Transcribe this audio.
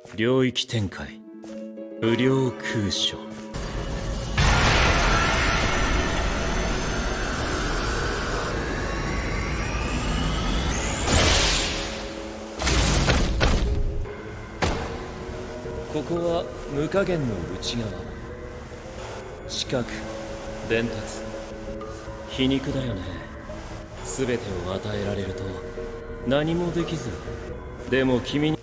領域展開、不良空所。ここは無加減の内側。知覚、伝達、皮肉だよね。全てを与えられると何もできず、でも君に